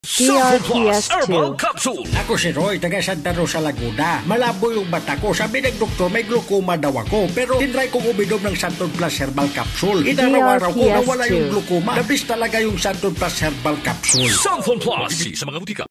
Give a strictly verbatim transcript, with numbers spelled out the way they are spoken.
Santon Plus Herbal two. Capsule. Ako si Roy, taga Santa Rosa, Laguna. Malabo yung mata ko. Sabi ng doktor, may glaucoma daw ako. Pero tinry kong uminom ng Santon Plus Herbal Capsule. Inaraw-araw ko, nawala yung glaucoma. Nabis talaga yung Santon Plus Herbal Capsule. Santon Plus. Sa mga butika.